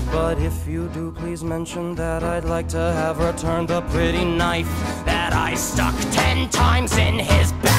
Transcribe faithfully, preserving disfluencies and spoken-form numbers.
But if you do, please mention that I'd like to have returned the pretty knife that I stuck ten times in his back.